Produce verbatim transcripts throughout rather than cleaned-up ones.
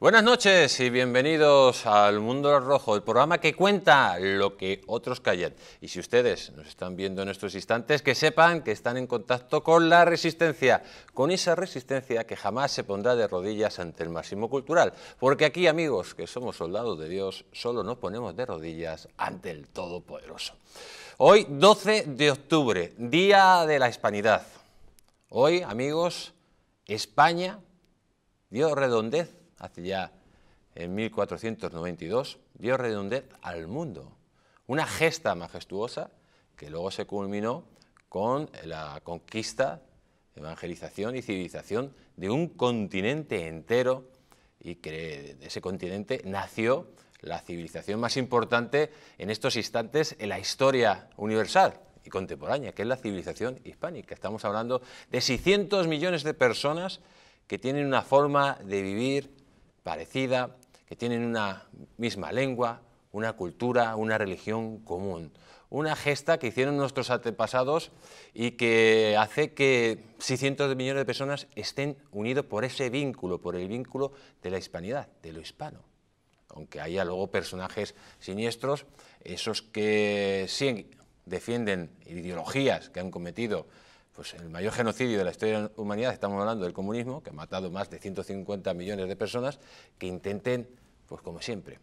Buenas noches y bienvenidos al Mundo Rojo, el programa que cuenta lo que otros callan. Y si ustedes nos están viendo en estos instantes, que sepan que están en contacto con la resistencia, con esa resistencia que jamás se pondrá de rodillas ante el máximo cultural. Porque aquí, amigos, que somos soldados de Dios, solo nos ponemos de rodillas ante el Todopoderoso. Hoy, doce de octubre, Día de la Hispanidad. Hoy, amigos, España dio redondez. Hace ya en mil cuatrocientos noventa y dos, dio redondez al mundo. Una gesta majestuosa que luego se culminó con la conquista, evangelización y civilización de un continente entero, y que de ese continente nació la civilización más importante en estos instantes en la historia universal y contemporánea, que es la civilización hispánica. Estamos hablando de seiscientos millones de personas que tienen una forma de vivir parecida, que tienen una misma lengua, una cultura, una religión común. Una gesta que hicieron nuestros antepasados y que hace que seiscientos millones de personas estén unidos por ese vínculo, por el vínculo de la hispanidad, de lo hispano. Aunque haya luego personajes siniestros, esos que sí defienden ideologías que han cometido pues el mayor genocidio de la historia de la humanidad, estamos hablando del comunismo, que ha matado más de ciento cincuenta millones de personas, que intenten, pues como siempre,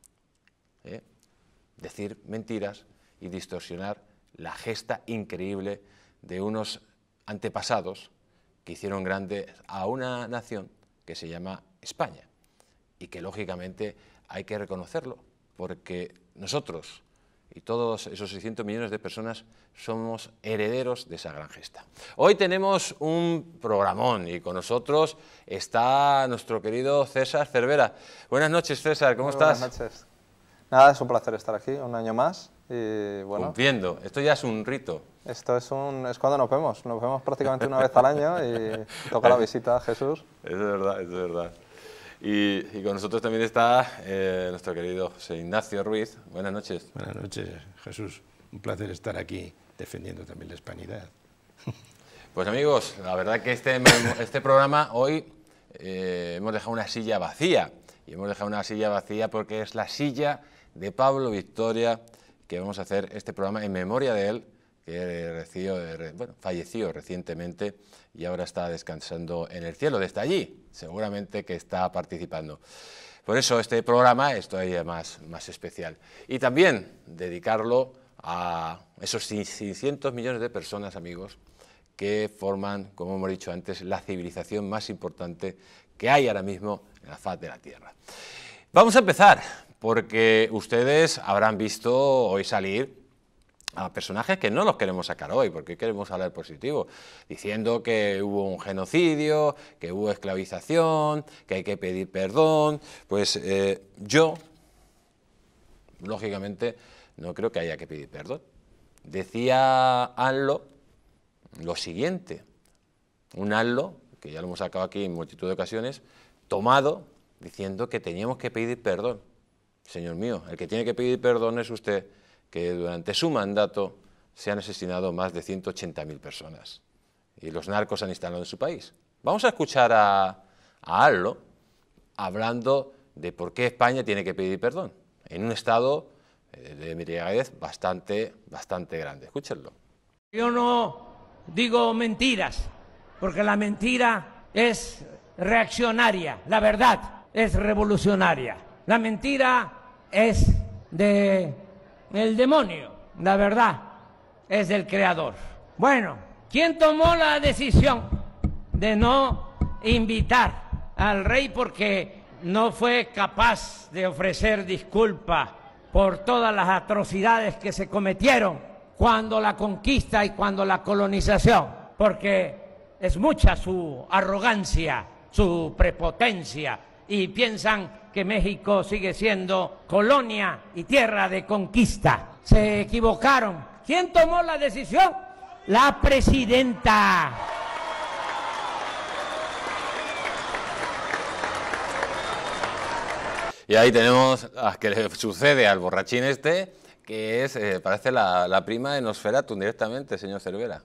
¿eh? decir mentiras y distorsionar la gesta increíble de unos antepasados que hicieron grande a una nación que se llama España, y que lógicamente hay que reconocerlo, porque nosotros y todos esos seiscientos millones de personas somos herederos de esa gran gesta. Hoy tenemos un programón y con nosotros está nuestro querido César Cervera. Buenas noches, César, ¿cómo Muy estás? Buenas noches. Nada, es un placer estar aquí un año más y bueno. Cumpliendo, esto ya es un rito. Esto es, un, es cuando nos vemos, nos vemos prácticamente una vez al año y toca la visita a Jesús. Eso es verdad, eso es verdad. Y, y con nosotros también está eh, nuestro querido José Ignacio Ruiz. Buenas noches. Buenas noches, Jesús. Un placer estar aquí defendiendo también la hispanidad. Pues amigos, la verdad que este, este programa hoy eh, hemos dejado una silla vacía. Y hemos dejado una silla vacía porque es la silla de Pablo Victoria, que vamos a hacer este programa en memoria de él, que recibió, bueno, falleció recientemente y ahora está descansando en el cielo, desde allí, seguramente que está participando. Por eso este programa es todavía más, más especial. Y también dedicarlo a esos seiscientos millones de personas, amigos, que forman, como hemos dicho antes, la civilización más importante que hay ahora mismo en la faz de la Tierra. Vamos a empezar, porque ustedes habrán visto hoy salir a personajes que no los queremos sacar hoy, porque queremos hablar positivo, diciendo que hubo un genocidio, que hubo esclavización, que hay que pedir perdón. Pues eh, yo, lógicamente, no creo que haya que pedir perdón. Decía Anlo lo siguiente, un Anlo, que ya lo hemos sacado aquí en multitud de ocasiones, tomado, diciendo que teníamos que pedir perdón. Señor mío, el que tiene que pedir perdón es usted, que durante su mandato se han asesinado más de ciento ochenta mil personas y los narcos han instalado en su país. Vamos a escuchar a, a Anlo hablando de por qué España tiene que pedir perdón en un estado de embriaguez bastante, bastante grande. Escúchenlo. Yo no digo mentiras, porque la mentira es reaccionaria, la verdad es revolucionaria. La mentira es de el demonio, la verdad es del creador. Bueno, ¿quién tomó la decisión de no invitar al rey porque no fue capaz de ofrecer disculpas por todas las atrocidades que se cometieron cuando la conquista y cuando la colonización? Porque es mucha su arrogancia, su prepotencia, y piensan que México sigue siendo colonia y tierra de conquista. Se equivocaron. ¿Quién tomó la decisión? La presidenta. Y ahí tenemos a que le sucede al borrachín este, que es, eh, parece la, la prima de Nosferatu directamente, señor Cervera.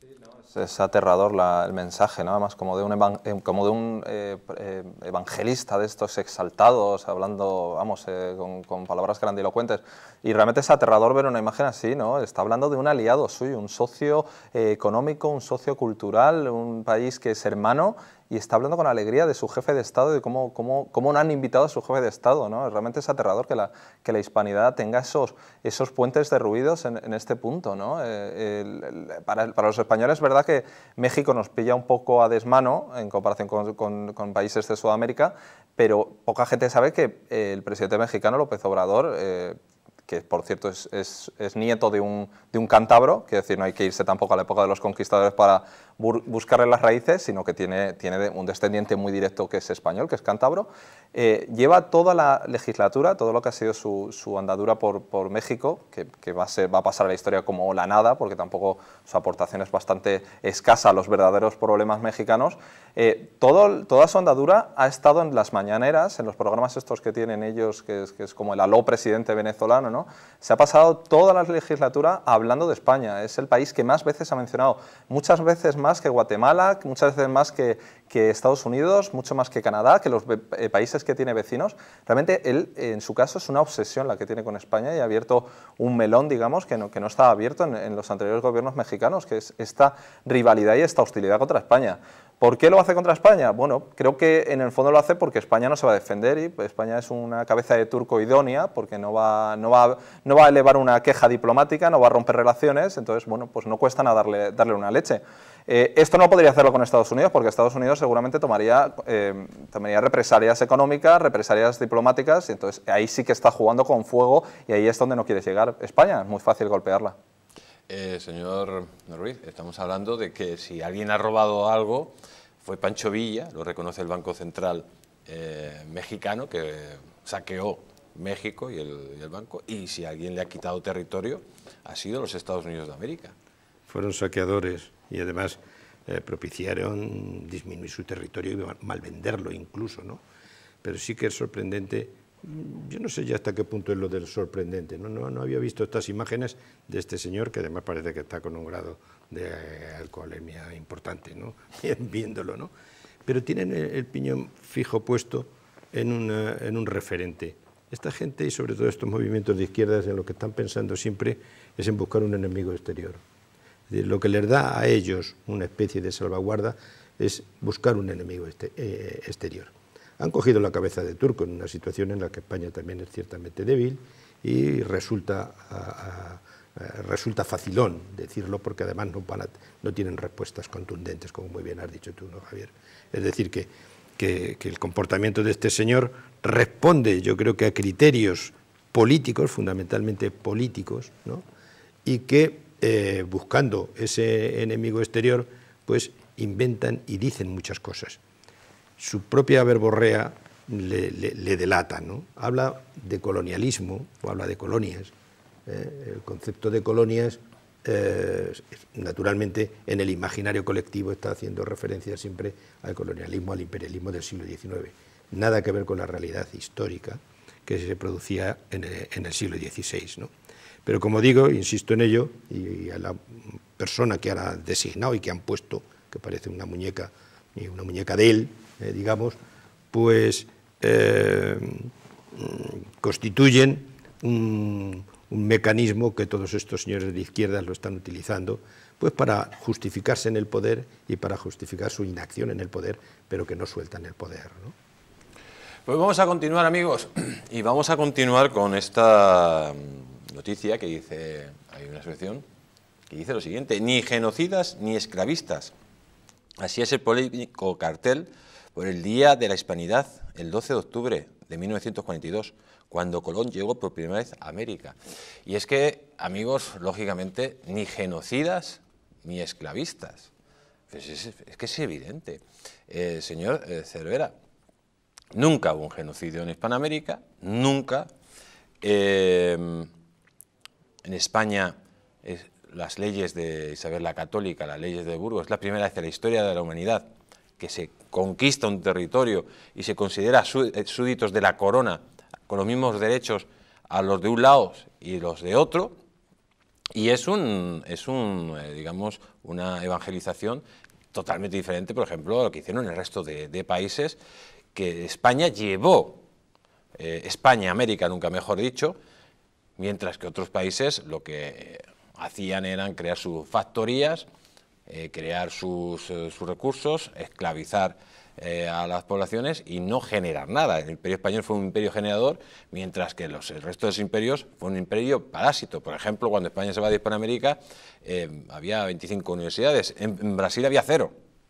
Es aterrador la, el mensaje, ¿no? Además como de un, evan, como de un eh, eh, evangelista de estos exaltados, hablando, vamos, eh, con, con palabras grandilocuentes. Y realmente es aterrador ver una imagen así, ¿no? Está hablando de un aliado suyo, un socio eh, económico, un socio cultural, un país que es hermano, y está hablando con alegría de su jefe de Estado y de cómo, cómo, cómo no han invitado a su jefe de Estado, ¿no? Realmente es aterrador que la, que la hispanidad tenga esos, esos puentes derruidos en, en este punto, ¿no? Eh, el, el, para, para los españoles es verdad que México nos pilla un poco a desmano en comparación con, con, con países de Sudamérica, pero poca gente sabe que eh, el presidente mexicano, López Obrador, eh, que por cierto es, es, es nieto de un, de un cántabro, que decir, no hay que irse tampoco a la época de los conquistadores para bu buscarle las raíces, sino que tiene, tiene un descendiente muy directo que es español, que es cántabro, eh, lleva toda la legislatura, todo lo que ha sido su, su andadura por, por México, que, que va, a ser, va a pasar a la historia como la nada, porque tampoco su aportación es bastante escasa a los verdaderos problemas mexicanos, eh, todo, toda su andadura ha estado en las mañaneras, en los programas estos que tienen ellos, que es, que es como el aló presidente venezolano, ¿no? Se ha pasado toda la legislatura hablando de España. Es el país que más veces ha mencionado, muchas veces más que Guatemala, muchas veces más que, que Estados Unidos, mucho más que Canadá, que los eh, países que tiene vecinos. Realmente él, en su caso, es una obsesión la que tiene con España y ha abierto un melón, digamos, que no, que no estaba abierto en, en los anteriores gobiernos mexicanos, que es esta rivalidad y esta hostilidad contra España. ¿Por qué lo hace contra España? Bueno, creo que en el fondo lo hace porque España no se va a defender y España es una cabeza de turco idónea porque no va, no va, no va a elevar una queja diplomática, no va a romper relaciones, entonces, bueno, pues no cuesta nada darle, darle una leche. Eh, esto no podría hacerlo con Estados Unidos porque Estados Unidos seguramente tomaría, eh, tomaría represalias económicas, represalias diplomáticas, y entonces ahí sí que está jugando con fuego y ahí es donde no quiere llegar. España, es muy fácil golpearla. Eh, señor Ruiz, estamos hablando de que si alguien ha robado algo fue Pancho Villa, lo reconoce el Banco Central eh, mexicano, que saqueó México y el, y el banco, y si alguien le ha quitado territorio ha sido los Estados Unidos de América. Fueron saqueadores y además eh, propiciaron disminuir su territorio y malvenderlo incluso, ¿no? Pero sí que es sorprendente. Yo no sé ya hasta qué punto es lo del sorprendente, ¿no? No, no había visto estas imágenes de este señor, que además parece que está con un grado de alcoholemia importante, ¿no? Viéndolo, ¿no? Pero tienen el, el piñón fijo puesto en, una, en un referente. Esta gente y sobre todo estos movimientos de izquierdas en lo que están pensando siempre es en buscar un enemigo exterior. Es decir, lo que les da a ellos una especie de salvaguarda es buscar un enemigo este, eh, exterior. Han cogido la cabeza de turco en una situación en la que España también es ciertamente débil y resulta, a, a, a, resulta facilón decirlo porque además no, van a, no tienen respuestas contundentes, como muy bien has dicho tú, ¿no, Javier? Es decir, que, que, que el comportamiento de este señor responde, yo creo que a criterios políticos, fundamentalmente políticos, ¿no? Y que eh, buscando ese enemigo exterior, pues inventan y dicen muchas cosas. Su propia verborrea le, le, le delata, ¿no? Habla de colonialismo, o habla de colonias. ¿eh? El concepto de colonias, eh, naturalmente, en el imaginario colectivo está haciendo referencia siempre al colonialismo, al imperialismo del siglo diecinueve. Nada que ver con la realidad histórica que se producía en el, en el siglo dieciséis, ¿no? Pero como digo, insisto en ello, y a la persona que han designado y que han puesto, que parece una muñeca, una muñeca de él, Eh, digamos, pues eh, constituyen un, un mecanismo que todos estos señores de izquierdas lo están utilizando pues para justificarse en el poder y para justificar su inacción en el poder, pero que no sueltan el poder, ¿no? Pues vamos a continuar, amigos, y vamos a continuar con esta noticia que dice, hay una sección que dice lo siguiente: ni genocidas ni esclavistas. Así es el polémico cartel por el Día de la Hispanidad, el doce de octubre de mil novecientos cuarenta y dos, cuando Colón llegó por primera vez a América. Y es que, amigos, lógicamente, ni genocidas ni esclavistas. Pues es, es que es evidente. Eh, señor eh, Cervera, nunca hubo un genocidio en Hispanoamérica, nunca. Eh, en España, eh, las leyes de Isabel la Católica, las leyes de Burgos, es la primera vez en la historia de la humanidad que se conquista un territorio y se considera súbditos de la corona con los mismos derechos a los de un lado y los de otro, Y es un, es un eh, digamos, una evangelización totalmente diferente, por ejemplo, a lo que hicieron el resto de, de países, que España llevó, eh, España, América, nunca mejor dicho, mientras que otros países lo que hacían eran crear sus factorías, eh, crear sus, eh, sus recursos, esclavizar eh, a las poblaciones y no generar nada. El Imperio Español fue un imperio generador, mientras que los, el resto de los imperios fue un imperio parásito. Por ejemplo, cuando España se va de Hispanoamérica, eh, había veinticinco universidades, en, en Brasil había cero.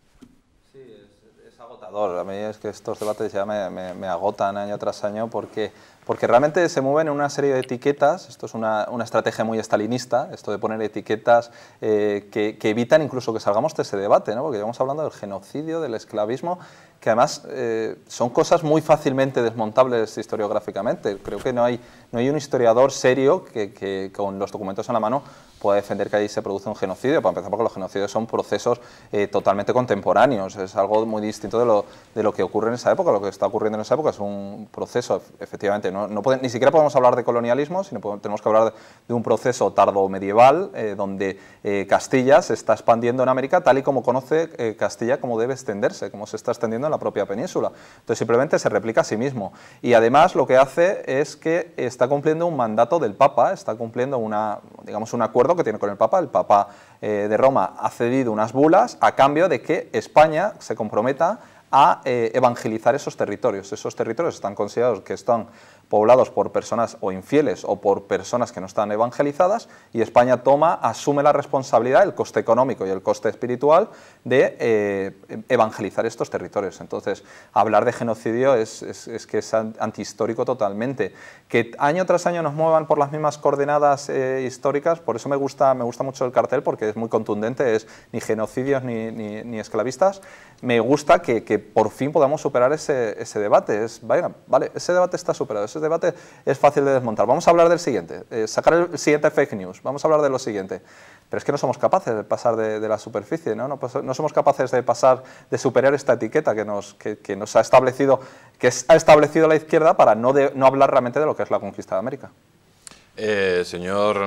Sí, es, es agotador. A mí es que estos debates ya me, me, me agotan año tras año porque... Porque realmente se mueven en una serie de etiquetas. Esto es una, una estrategia muy estalinista, esto de poner etiquetas eh, que, que evitan incluso que salgamos de ese debate, ¿no? Porque estamos hablando del genocidio, del esclavismo, que además eh, son cosas muy fácilmente desmontables historiográficamente. Creo que no hay, no hay un historiador serio que, que con los documentos en la mano pueda defender que ahí se produce un genocidio, para empezar porque los genocidios son procesos eh, totalmente contemporáneos, es algo muy distinto de lo, de lo que ocurre en esa época. Lo que está ocurriendo en esa época es un proceso, efectivamente, no, no puede, ni siquiera podemos hablar de colonialismo, sino podemos, tenemos que hablar de, de un proceso tardo-medieval, eh, donde eh, Castilla se está expandiendo en América tal y como conoce eh, Castilla cómo debe extenderse, como se está extendiendo en la propia península. Entonces simplemente se replica a sí mismo. Y además lo que hace es que está cumpliendo un mandato del Papa, está cumpliendo una, digamos, un acuerdo que tiene con el Papa. El Papa eh, de Roma ha cedido unas bulas a cambio de que España se comprometa a eh, evangelizar esos territorios. Esos territorios están considerados que están poblados por personas o infieles o por personas que no están evangelizadas, y España toma, asume la responsabilidad, el coste económico y el coste espiritual de eh, evangelizar estos territorios. Entonces, hablar de genocidio es, es, es que es antihistórico totalmente. Que año tras año nos muevan por las mismas coordenadas eh, históricas, por eso me gusta, me gusta mucho el cartel, porque es muy contundente, es ni genocidios ni, ni, ni esclavistas. Me gusta que, que por fin podamos superar ese, ese debate. Es, vaya, vale, ese debate está superado, ese debate es fácil de desmontar. Vamos a hablar del siguiente, eh, sacar el siguiente fake news, vamos a hablar de lo siguiente. Pero es que no somos capaces de pasar de, de la superficie, ¿no? No, no somos capaces de pasar, de superar esta etiqueta que nos, que, que nos ha establecido, que ha establecido la izquierda para no, de, no hablar realmente de lo que es la conquista de América. Eh, señor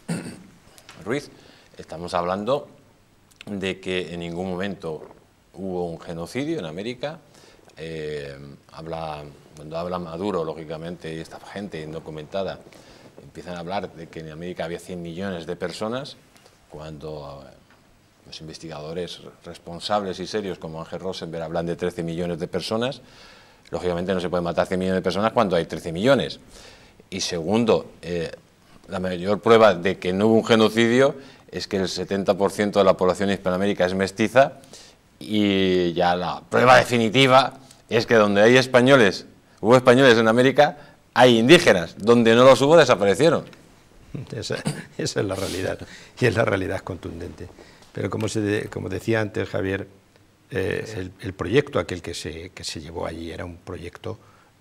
Ruiz, estamos hablando de que en ningún momento hubo un genocidio en América. Eh, habla, cuando habla Maduro, lógicamente, y esta gente indocumentada empiezan a hablar de que en América había cien millones de personas, cuando eh, los investigadores responsables y serios como Ángel Rosenberg hablan de trece millones de personas. Lógicamente no se puede matar cien millones de personas cuando hay trece millones. Y segundo, eh, la mayor prueba de que no hubo un genocidio es que el setenta por ciento de la población de Hispanoamérica es mestiza, y ya la prueba definitiva es que donde hay españoles, hubo españoles en América, hay indígenas, donde no los hubo desaparecieron. Esa, esa es la realidad, y es la realidad contundente. Pero como, se de, como decía antes Javier, eh, el, el proyecto aquel que se, que se llevó allí era un proyecto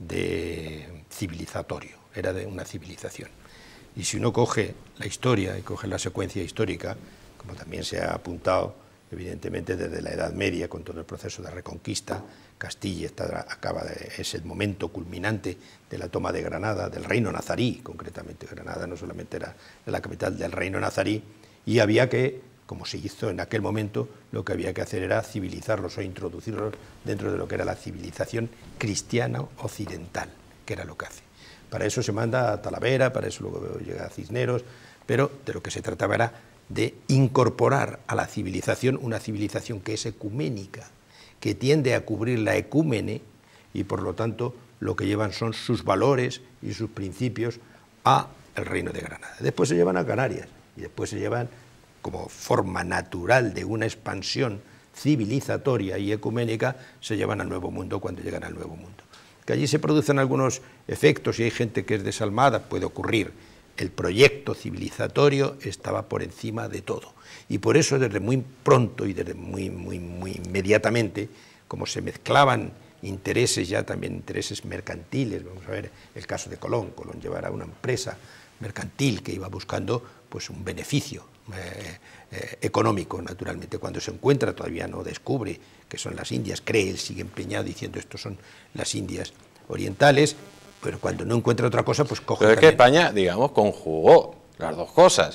de civilizatorio, era de una civilización. Y si uno coge la historia y coge la secuencia histórica, como también se ha apuntado, evidentemente desde la Edad Media, con todo el proceso de reconquista, Castilla está, acaba de, es el momento culminante de la toma de Granada, del reino nazarí, concretamente Granada no solamente era la capital del reino nazarí, y había que, como se hizo en aquel momento, lo que había que hacer era civilizarlos o introducirlos dentro de lo que era la civilización cristiana occidental, que era lo que hace. Para eso se manda a Talavera, para eso luego llega a Cisneros, pero de lo que se trataba era de incorporar a la civilización una civilización que es ecuménica, que tiende a cubrir la ecúmene, y por lo tanto lo que llevan son sus valores y sus principios a el reino de Granada. Después se llevan a Canarias, y después se llevan como forma natural de una expansión civilizatoria y ecuménica, se llevan al Nuevo Mundo cuando llegan al Nuevo Mundo. Que allí se producen algunos efectos y hay gente que es desalmada, puede ocurrir. El proyecto civilizatorio estaba por encima de todo, y por eso desde muy pronto y desde muy, muy, muy inmediatamente, como se mezclaban intereses, ya también intereses mercantiles, vamos a ver el caso de Colón. Colón llevaba una empresa mercantil que iba buscando pues un beneficio eh, eh, económico, naturalmente. Cuando se encuentra, todavía no descubre que son las Indias, cree, él sigue empeñado diciendo estos son las Indias orientales, pero cuando no encuentra otra cosa, pues coge. Pero es que España, digamos, conjugó las dos cosas.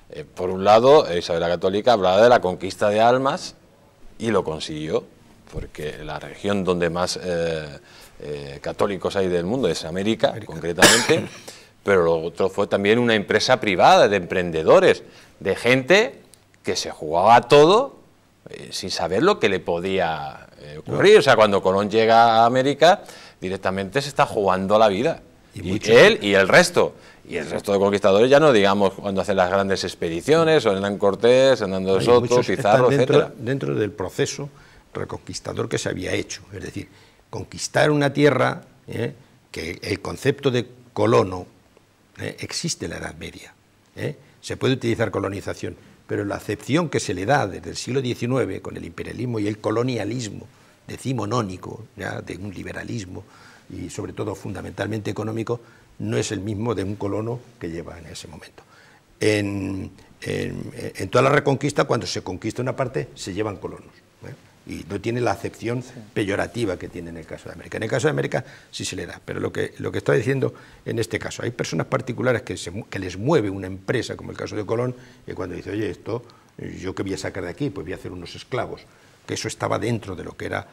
Eh, por un lado, Isabel la Católica hablaba de la conquista de almas y lo consiguió, porque la región donde más eh, eh, católicos hay del mundo es América, América. concretamente, pero lo otro fue también una empresa privada de emprendedores, de gente que se jugaba todo eh, sin saber lo que le podía eh, ocurrir. O sea, cuando Colón llega a América, directamente se está jugando la vida. Y, y él y el resto. Y el resto de conquistadores, ya no digamos cuando hacen las grandes expediciones, o Hernán Cortés, Hernando de Soto, Pizarro, dentro, etcétera. Dentro del proceso reconquistador que se había hecho. Es decir, conquistar una tierra, eh, que el concepto de colono eh, existe en la Edad Media. Eh, se puede utilizar colonización, pero la acepción que se le da desde el siglo diecinueve con el imperialismo y el colonialismo decimonónico, ya, de un liberalismo y sobre todo fundamentalmente económico, no es el mismo de un colono que lleva en ese momento. En, en, en toda la reconquista, cuando se conquista una parte, se llevan colonos, ¿eh? Y no tiene la acepción peyorativa que tiene en el caso de América. En el caso de América sí se le da, pero lo que, lo que está diciendo en este caso, hay personas particulares que, se, que les mueve una empresa, como el caso de Colón, y cuando dice, oye, esto, ¿yo qué voy a sacar de aquí? Pues voy a hacer unos esclavos, que eso estaba dentro de lo que era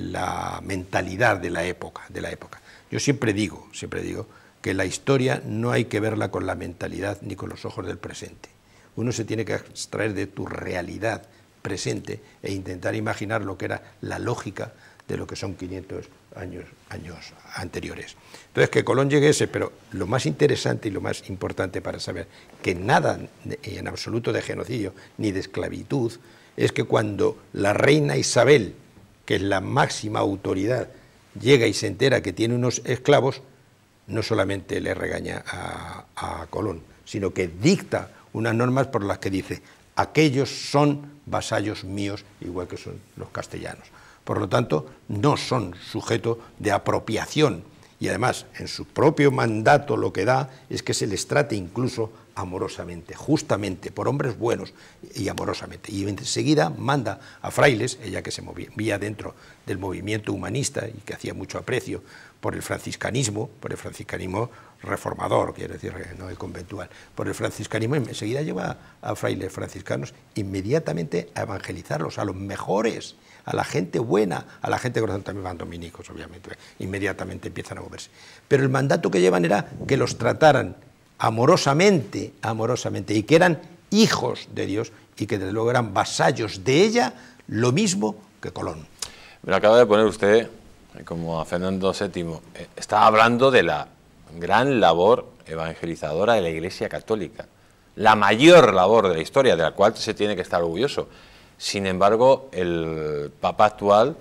la mentalidad de la época, de la época. Yo siempre digo, siempre digo, que la historia no hay que verla con la mentalidad ni con los ojos del presente. Uno se tiene que extraer de tu realidad presente e intentar imaginar lo que era la lógica de lo que son quinientos años, años anteriores. Entonces, que Colón llegue ese, pero lo más interesante y lo más importante para saber que nada en absoluto de genocidio ni de esclavitud es que cuando la reina Isabel, que es la máxima autoridad, llega y se entera que tiene unos esclavos, no solamente le regaña a, a Colón, sino que dicta unas normas por las que dice, aquellos son vasallos míos, igual que son los castellanos. Por lo tanto, no son sujeto de apropiación. Y además, en su propio mandato lo que da es que se les trate incluso amorosamente, justamente, por hombres buenos y amorosamente. Y enseguida manda a frailes, ella que se movía dentro del movimiento humanista y que hacía mucho aprecio por el franciscanismo, por el franciscanismo reformador, quiero decir, no el conventual, por el franciscanismo, enseguida lleva a frailes franciscanos inmediatamente a evangelizarlos, a los mejores, a la gente buena, a la gente que también van dominicos, obviamente, inmediatamente empiezan a moverse. Pero el mandato que llevan era que los trataran amorosamente, amorosamente, y que eran hijos de Dios y que desde luego eran vasallos de ella, lo mismo que Colón. Me lo acaba de poner usted, como a Fernando séptimo, está hablando de la gran labor evangelizadora de la Iglesia Católica, la mayor labor de la historia, de la cual se tiene que estar orgulloso. Sin embargo, el Papa actual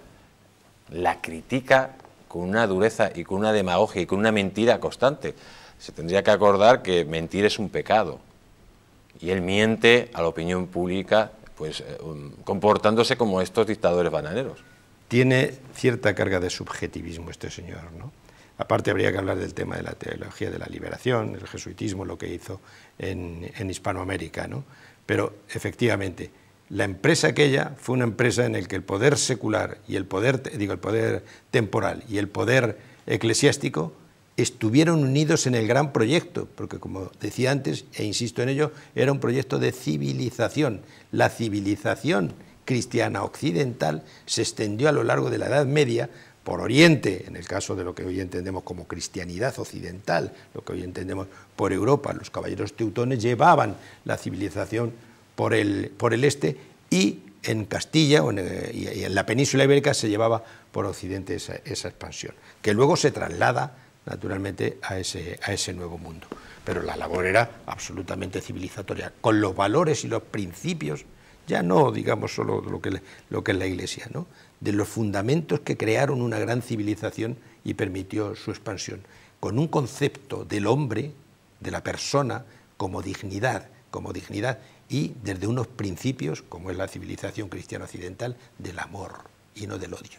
la critica con una dureza y con una demagogia y con una mentira constante. Se tendría que acordar que mentir es un pecado, y él miente a la opinión pública, pues eh, um, comportándose como estos dictadores bananeros. Tiene cierta carga de subjetivismo este señor, ¿no? Aparte habría que hablar del tema de la teología de la liberación, el jesuitismo, lo que hizo en, en Hispanoamérica, ¿no? Pero efectivamente, la empresa aquella fue una empresa en la que el poder secular y el poder, digo, el poder temporal y el poder eclesiástico estuvieron unidos en el gran proyecto, porque como decía antes, e insisto en ello, era un proyecto de civilización. La civilización cristiana occidental se extendió a lo largo de la Edad Media por Oriente, en el caso de lo que hoy entendemos como cristianidad occidental, lo que hoy entendemos por Europa. Los caballeros teutones llevaban la civilización por el, por el este, y en Castilla o en, y en la península ibérica se llevaba por Occidente esa, esa expansión, que luego se traslada naturalmente a ese, a ese nuevo mundo. Pero la labor era absolutamente civilizatoria, con los valores y los principios, ya no digamos solo lo que, lo que es la Iglesia, ¿no?, de los fundamentos que crearon una gran civilización y permitió su expansión, con un concepto del hombre, de la persona, como dignidad, como dignidad, y desde unos principios, como es la civilización cristiana occidental, del amor y no del odio.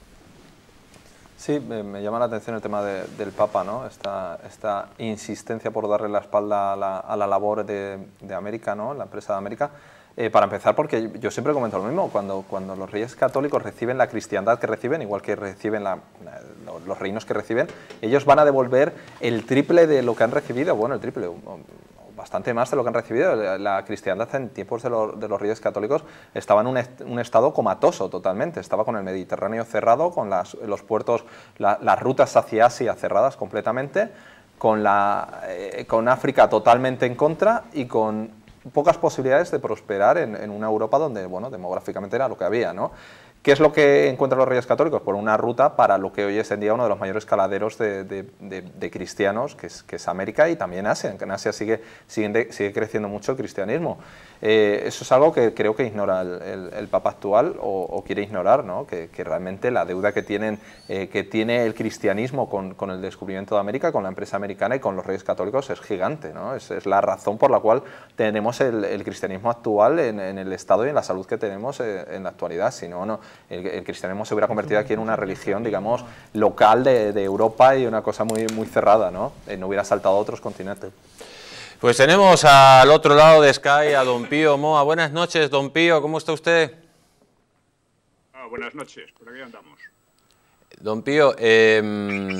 Sí, me, me llama la atención el tema de, del Papa, ¿no? Esta, esta insistencia por darle la espalda a la, a la labor de, de América, ¿no?, la empresa de América. Eh, para empezar, porque yo siempre comento lo mismo, cuando, cuando los reyes católicos reciben la cristiandad que reciben, igual que reciben la, los reinos que reciben, ellos van a devolver el triple de lo que han recibido, bueno, el triple, bastante más de lo que han recibido. La, la cristiandad en tiempos de, lo, de los Reyes Católicos estaba en un, est un estado comatoso totalmente, estaba con el Mediterráneo cerrado, con las, los puertos, la, las rutas hacia Asia cerradas completamente, con, la, eh, con África totalmente en contra y con pocas posibilidades de prosperar en, en una Europa donde, bueno, demográficamente era lo que había, ¿no? ¿Qué es lo que encuentran los Reyes Católicos? Por una ruta para lo que hoy es en día uno de los mayores caladeros de, de, de, de cristianos, que es, que es América y también Asia. En Asia sigue, sigue, sigue creciendo mucho el cristianismo. Eh, eso es algo que creo que ignora el, el, el Papa actual o, o quiere ignorar, ¿no? Que, que realmente la deuda que, tienen, eh, que tiene el cristianismo con, con el descubrimiento de América, con la empresa americana y con los Reyes Católicos es gigante, ¿no? Es, es la razón por la cual tenemos el, el cristianismo actual en, en el estado y en la salud que tenemos eh, en la actualidad. Si no, no el, el cristianismo se hubiera convertido aquí en una religión, digamos, local de, de Europa y una cosa muy, muy cerrada, ¿no? Eh, no hubiera saltado a otros continentes. Pues tenemos al otro lado de Sky a don Pío Moa. Buenas noches, don Pío, ¿cómo está usted? Ah, buenas noches, por aquí andamos. Don Pío, eh,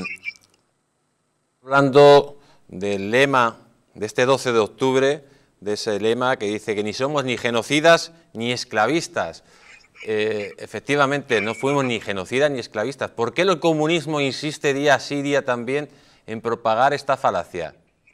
hablando del lema de este doce de octubre, de ese lema que dice que ni somos ni genocidas ni esclavistas. Eh, efectivamente, no fuimos ni genocidas ni esclavistas. ¿Por qué el comunismo insiste día sí, día también en propagar esta falacia?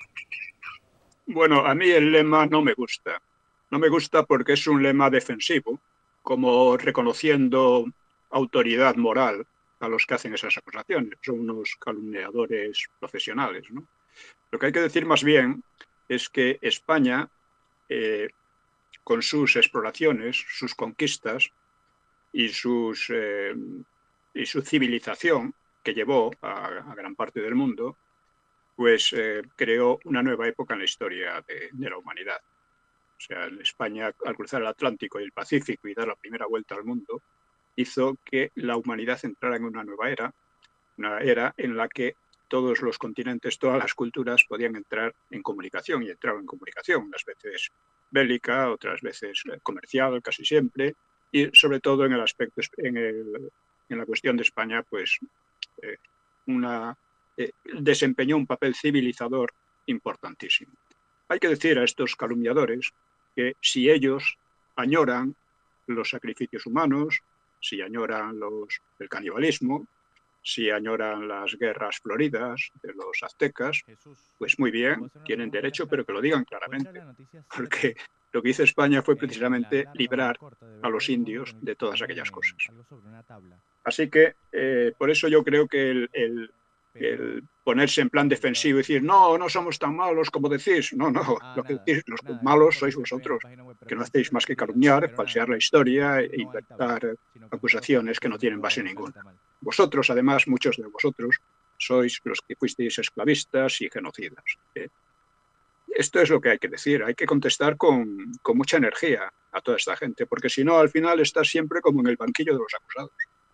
Bueno, a mí el lema no me gusta. No me gusta porque es un lema defensivo, como reconociendo autoridad moral a los que hacen esas acusaciones. Son unos calumniadores profesionales, ¿no? Lo que hay que decir más bien es que España, eh, con sus exploraciones, sus conquistas y, sus, eh, y su civilización, que llevó a, a gran parte del mundo, pues eh, creó una nueva época en la historia de, de la humanidad. O sea, en España, al cruzar el Atlántico y el Pacífico y dar la primera vuelta al mundo, hizo que la humanidad entrara en una nueva era, una era en la que todos los continentes, todas las culturas podían entrar en comunicación y entraron en comunicación, unas veces bélica, otras veces comercial, casi siempre, y sobre todo en el aspecto, en, el, en la cuestión de España, pues eh, una... Eh, desempeñó un papel civilizador importantísimo. Hay que decir a estos calumniadores que si ellos añoran los sacrificios humanos, si añoran los, el canibalismo, si añoran las guerras floridas de los aztecas, pues muy bien, tienen derecho, pero que lo digan claramente, porque lo que hizo España fue precisamente librar a los indios de todas aquellas cosas. Así que eh, por eso yo creo que el, el el ponerse en plan defensivo y decir, no, no somos tan malos como decís. No, no, lo que decís, los malos sois vosotros, que no hacéis más que calumniar, falsear la historia e inventar acusaciones que no tienen base ninguna. Vosotros, además, muchos de vosotros, sois los que fuisteis esclavistas y genocidas. ¿eh? Esto es lo que hay que decir, hay que contestar con, con mucha energía a toda esta gente, porque si no, al final estás siempre como en el banquillo de los acusados.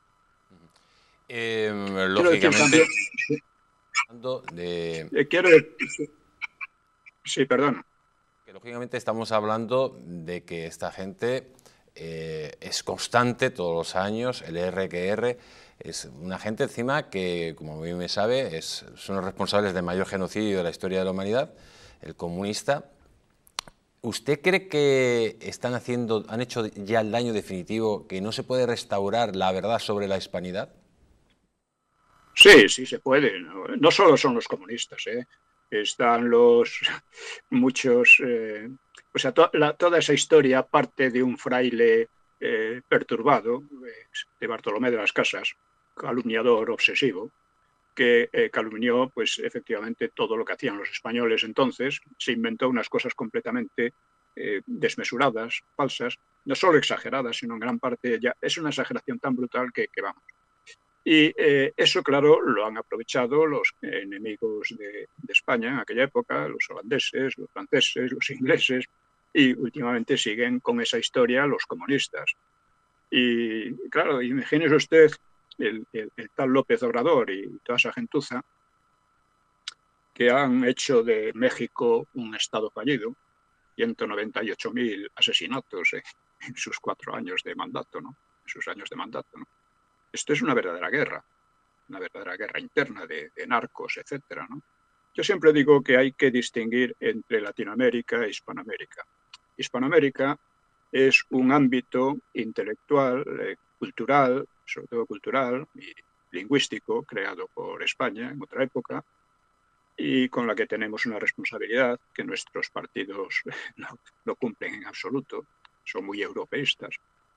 Eh, lógicamente, quiero decir, de... eh, quiero decir, sí, perdón. Que lógicamente estamos hablando de que esta gente eh, es constante todos los años, el R que R, es una gente encima que, como bien me sabe, es, son los responsables del mayor genocidio de la historia de la humanidad, el comunista. ¿Usted cree que están haciendo, han hecho ya el daño definitivo, que no se puede restaurar la verdad sobre la hispanidad? Sí, sí se puede. No, no solo son los comunistas, ¿eh? Están los muchos... Eh, o sea, to, la, toda esa historia parte de un fraile eh, perturbado, eh, de Bartolomé de las Casas, calumniador obsesivo, que eh, calumnió, pues efectivamente, todo lo que hacían los españoles entonces. Se inventó unas cosas completamente eh, desmesuradas, falsas, no solo exageradas, sino en gran parte ya es una exageración tan brutal que, que vamos. Y eh, eso, claro, lo han aprovechado los enemigos de, de España en aquella época, los holandeses, los franceses, los ingleses, y últimamente siguen con esa historia los comunistas. Y claro, imagínese usted el, el, el tal López Obrador y toda esa gentuza que han hecho de México un estado fallido, ciento noventa y ocho mil asesinatos eh, en sus cuatro años de mandato, ¿no? En sus años de mandato, ¿no? Esto es una verdadera guerra, una verdadera guerra interna de, de narcos, etcétera, ¿no? Yo siempre digo que hay que distinguir entre Latinoamérica e Hispanoamérica. Hispanoamérica es un ámbito intelectual, eh, cultural, sobre todo cultural y lingüístico, creado por España en otra época, y con la que tenemos una responsabilidad que nuestros partidos no, no cumplen en absoluto, son muy europeístas.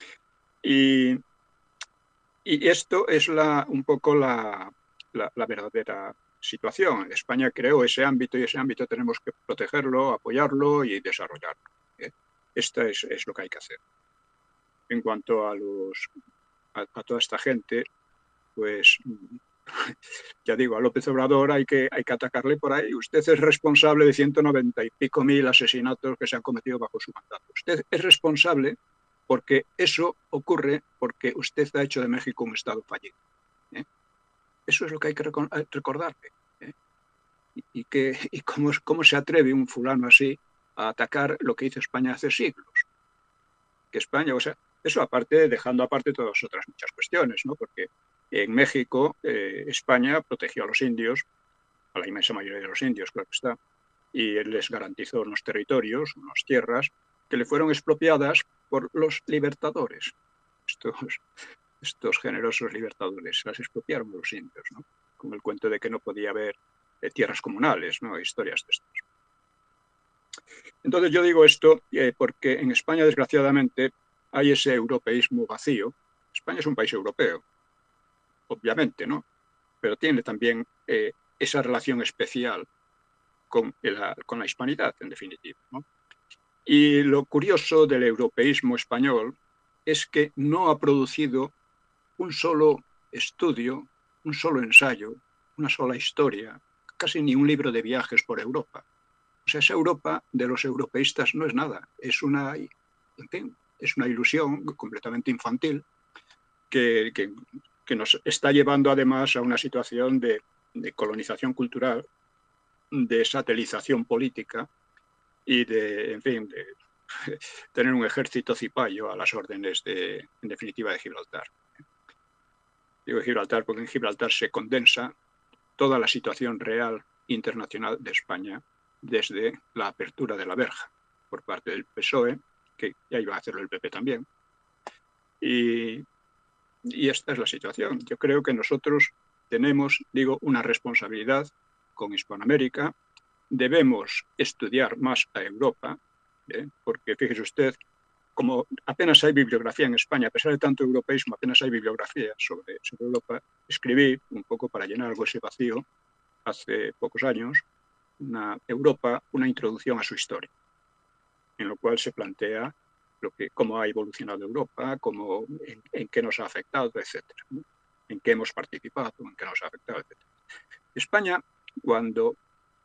Y, y esto es la, un poco la, la, la verdadera situación. España creó ese ámbito y ese ámbito tenemos que protegerlo, apoyarlo y desarrollarlo. ¿eh? Esto es, es lo que hay que hacer. En cuanto a, los, a, a toda esta gente, pues ya digo, a López Obrador hay que, hay que atacarle por ahí. Usted es responsable de ciento noventa y pico mil asesinatos que se han cometido bajo su mandato. Usted es responsable porque eso ocurre porque usted ha hecho de México un Estado fallido. ¿eh? Eso es lo que hay que recordarle. ¿eh? Y, y, que, y cómo, cómo se atreve un fulano así a atacar lo que hizo España hace siglos. Que España, o sea, eso aparte, dejando aparte todas otras muchas cuestiones, ¿no? Porque en México, eh, España protegió a los indios, a la inmensa mayoría de los indios, claro que está, y él les garantizó unos territorios, unas tierras, que le fueron expropiadas por los libertadores. Estos, estos generosos libertadores las expropiaron a los indios, ¿no? Con el cuento de que no podía haber eh, tierras comunales, ¿no? Historias de estas. Entonces yo digo esto eh, porque en España, desgraciadamente, hay ese europeísmo vacío. España es un país europeo, obviamente, ¿no? Pero tiene también eh, esa relación especial con la, con la hispanidad, en definitiva, ¿no? Y lo curioso del europeísmo español es que no ha producido un solo estudio, un solo ensayo, una sola historia, casi ni un libro de viajes por Europa. O sea, esa Europa de los europeístas no es nada, es una, en fin, es una ilusión completamente infantil que, que, que nos está llevando además a una situación de, de colonización cultural, de satelización política y de, en fin, de tener un ejército cipayo a las órdenes, de, en definitiva, de Gibraltar. Digo Gibraltar porque en Gibraltar se condensa toda la situación real internacional de España desde la apertura de la verja por parte del P S O E, que ya iba a hacerlo el P P también. Y, y esta es la situación. Yo creo que nosotros tenemos, digo, una responsabilidad con Hispanoamérica. Debemos estudiar más a Europa, ¿eh? Porque fíjese usted, como apenas hay bibliografía en España, a pesar de tanto europeísmo, apenas hay bibliografía sobre, sobre Europa, escribí un poco para llenar algo ese vacío hace pocos años, una Europa, una introducción a su historia, en lo cual se plantea lo que, cómo ha evolucionado Europa, cómo, en, en qué nos ha afectado, etcétera, ¿no? En qué hemos participado, en qué nos ha afectado, etcétera. España, cuando,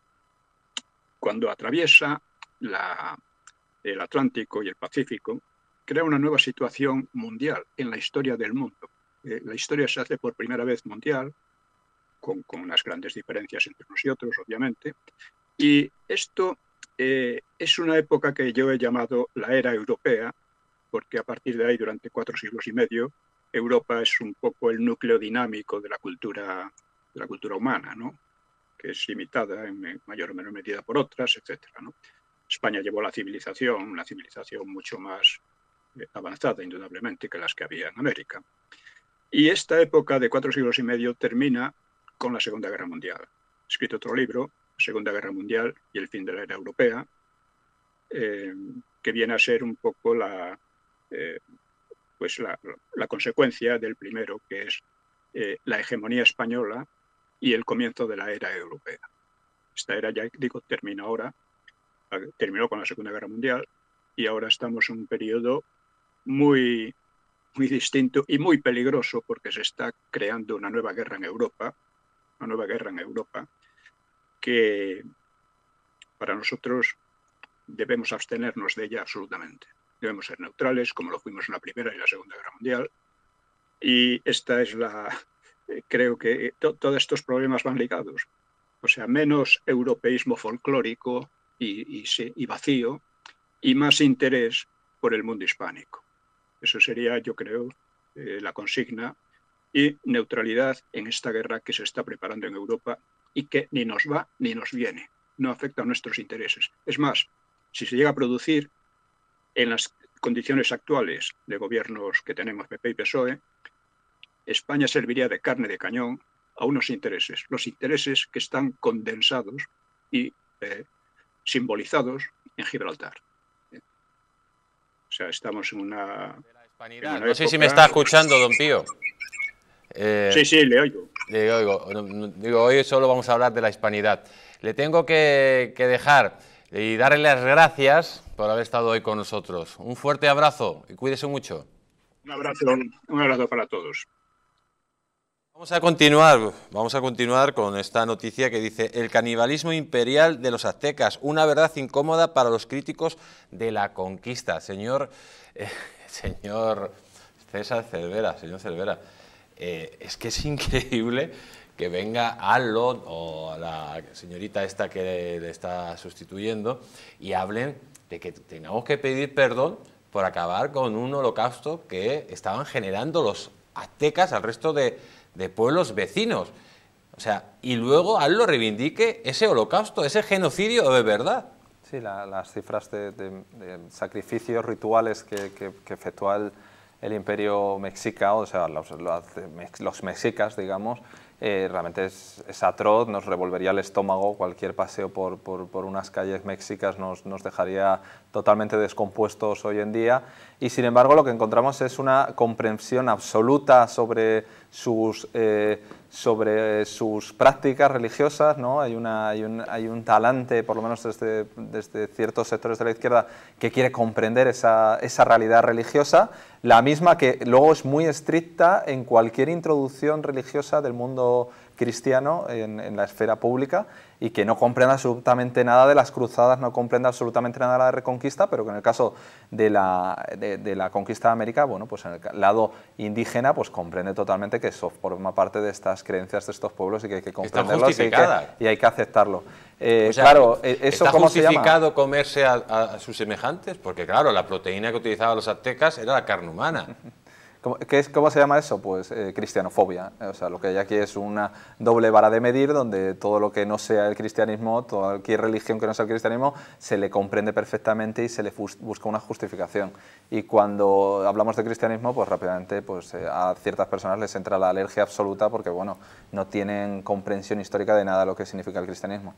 cuando atraviesa la, el Atlántico y el Pacífico, crea una nueva situación mundial en la historia del mundo. Eh, la historia se hace por primera vez mundial, Con, con unas grandes diferencias entre unos y otros, obviamente. Y esto eh, es una época que yo he llamado la era europea, porque a partir de ahí, durante cuatro siglos y medio, Europa es un poco el núcleo dinámico de la cultura, de la cultura humana, ¿no? Que es imitada en mayor o menor medida por otras, etcétera, ¿no? España llevó la civilización, una civilización mucho más eh, avanzada, indudablemente, que las que había en América. Y esta época de cuatro siglos y medio termina con la Segunda Guerra Mundial. He escrito otro libro, Segunda Guerra Mundial y el fin de la era europea, eh, que viene a ser un poco la, eh, pues la, la consecuencia del primero, que es eh, la hegemonía española y el comienzo de la era europea. Esta era, ya digo, termina ahora, terminó con la Segunda Guerra Mundial y ahora estamos en un periodo muy, muy distinto y muy peligroso porque se está creando una nueva guerra en Europa, una nueva guerra en Europa, que para nosotros debemos abstenernos de ella absolutamente. Debemos ser neutrales, como lo fuimos en la Primera y la Segunda Guerra Mundial. Y esta es la... Eh, creo que to, todos estos problemas van ligados. O sea, menos europeísmo folclórico y, y, y vacío, y más interés por el mundo hispánico. Eso sería, yo creo, eh, la consigna, y neutralidad en esta guerra que se está preparando en Europa y que ni nos va ni nos viene, no afecta a nuestros intereses. Es más, si se llega a producir en las condiciones actuales de gobiernos que tenemos P P y P S O E, España serviría de carne de cañón a unos intereses, los intereses que están condensados y eh, simbolizados en Gibraltar. O sea, estamos en una... En una no sé época... si me está escuchando, don Pío. Eh, sí, sí, le oigo. Le oigo. No, no, digo, hoy solo vamos a hablar de la hispanidad. Le tengo que, que dejar y darle las gracias por haber estado hoy con nosotros. Un fuerte abrazo y cuídese mucho. Un abrazo, un abrazo para todos. Vamos a continuar, vamos a continuar con esta noticia que dice: el canibalismo imperial de los aztecas, una verdad incómoda para los críticos de la conquista. Señor, eh, señor César Cervera, señor Cervera, eh, es que es increíble que venga Alon o la señorita esta que le está sustituyendo y hablen de que tengamos que pedir perdón por acabar con un holocausto que estaban generando los aztecas al resto de de pueblos vecinos. O sea, y luego a él lo reivindique ese holocausto, ese genocidio de verdad. Sí, la, las cifras de, de, de sacrificios rituales que, que, que efectúa el, el imperio mexica, o sea, los, los, los mexicas, digamos, eh, realmente es, es atroz, nos revolvería el estómago. Cualquier paseo por, por, por unas calles mexicas nos, nos dejaría totalmente descompuestos hoy en día, y sin embargo lo que encontramos es una comprensión absoluta sobre sus, eh, sobre sus prácticas religiosas, ¿no? Hay, una, hay, un, hay un talante, por lo menos desde, desde ciertos sectores de la izquierda, que quiere comprender esa, esa realidad religiosa, la misma que luego es muy estricta en cualquier introducción religiosa del mundo cristiano en, en la esfera pública, y que no comprende absolutamente nada de las cruzadas, no comprende absolutamente nada de la reconquista, pero que en el caso de la, de, de la conquista de América, bueno, pues en el lado indígena, pues comprende totalmente que eso forma parte de estas creencias de estos pueblos y que hay que comprenderlo y hay que, y hay que aceptarlo. Eh, o sea, claro, eso ¿está ¿cómo se llama? justificado comerse a, a, a sus semejantes? Porque claro, la proteína que utilizaban los aztecas era la carne humana. ¿Cómo, qué es, ¿Cómo se llama eso? Pues eh, cristianofobia. O sea, lo que hay aquí es una doble vara de medir, donde todo lo que no sea el cristianismo, toda cualquier religión que no sea el cristianismo, se le comprende perfectamente y se le busca una justificación. Y cuando hablamos de cristianismo, pues rápidamente pues, eh, a ciertas personas les entra la alergia absoluta porque, bueno, no tienen comprensión histórica de nada de lo que significa el cristianismo.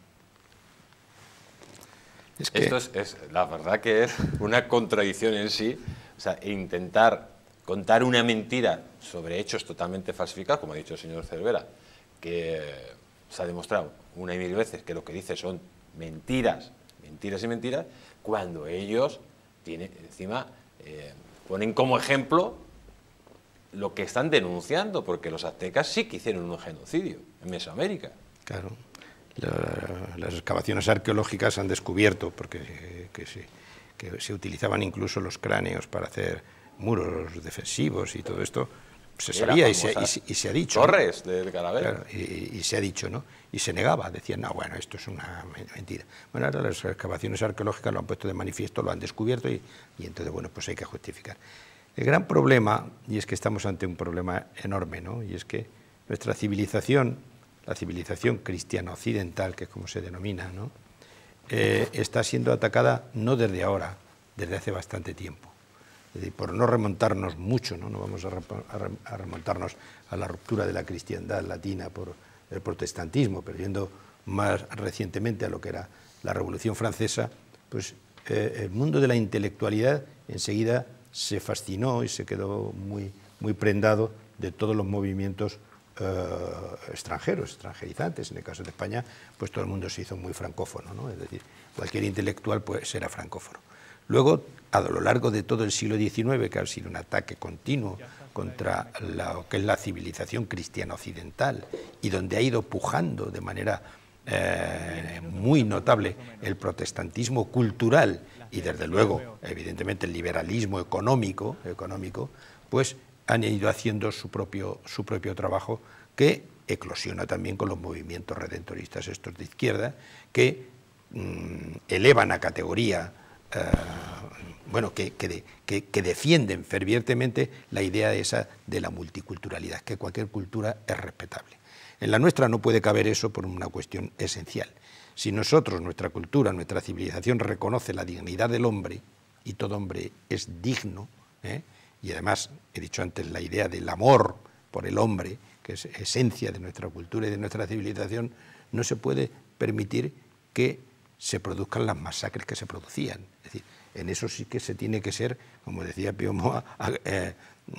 Es que... Esto es, es, la verdad que es una contradicción en sí, o sea, intentar contar una mentira sobre hechos totalmente falsificados, como ha dicho el señor Cervera, que se ha demostrado una y mil veces que lo que dice son mentiras, mentiras y mentiras, cuando ellos tienen, encima eh, ponen como ejemplo lo que están denunciando, porque los aztecas sí que hicieron un genocidio en Mesoamérica. Claro, la, las excavaciones arqueológicas han descubierto, porque que se, que se utilizaban incluso los cráneos para hacer muros defensivos y todo esto, se sabía y se, y, se, y se ha dicho. Torres, ¿no? Del Calavera. Claro, y, y se ha dicho, ¿no? Y se negaba, decían, no, bueno, esto es una mentira. Bueno, ahora las excavaciones arqueológicas lo han puesto de manifiesto, lo han descubierto y, y entonces, bueno, pues hay que justificar. El gran problema, y es que estamos ante un problema enorme, ¿no? Y es que nuestra civilización, la civilización cristiano-occidental, que es como se denomina, ¿no? Eh, está siendo atacada no desde ahora, desde hace bastante tiempo. Es decir, por no remontarnos mucho, no, no vamos a, a remontarnos a la ruptura de la cristiandad latina por el protestantismo, pero yendo más recientemente a lo que era la Revolución Francesa, pues eh, el mundo de la intelectualidad enseguida se fascinó y se quedó muy, muy prendado de todos los movimientos eh, extranjeros, extranjerizantes. En el caso de España, pues todo el mundo se hizo muy francófono, ¿no? Es decir, cualquier intelectual pues era francófono. Luego, a lo largo de todo el siglo diecinueve, que ha sido un ataque continuo contra lo que es la civilización cristiana occidental y donde ha ido pujando de manera eh, muy notable el protestantismo cultural y, desde luego, evidentemente, el liberalismo económico, económico, pues han ido haciendo su propio, su propio trabajo, que eclosiona también con los movimientos redentoristas estos de izquierda, que mmm, elevan a categoría Uh, bueno, que, que, de, que, que defienden fervientemente la idea esa de la multiculturalidad, que cualquier cultura es respetable. En la nuestra no puede caber eso por una cuestión esencial. Si nosotros, nuestra cultura, nuestra civilización reconoce la dignidad del hombre, y todo hombre es digno, ¿eh? y además, he dicho antes, la idea del amor por el hombre, que es esencia de nuestra cultura y de nuestra civilización, no se puede permitir que se produzcan las masacres que se producían. Es decir, en eso sí que se tiene que ser, como decía Pío Moa, eh,